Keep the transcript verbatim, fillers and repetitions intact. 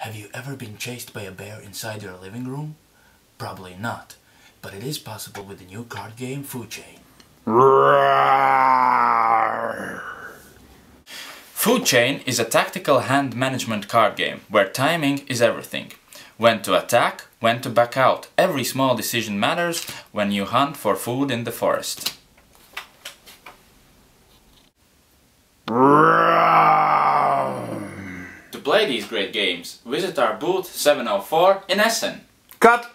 Have you ever been chased by a bear inside your living room? Probably not, but it is possible with the new card game Food Chain. Food Chain is a tactical hand management card game where timing is everything. When to attack, when to back out. Every small decision matters when you hunt for food in the forest. To play these great games, visit our booth seven oh four in Essen. Cut!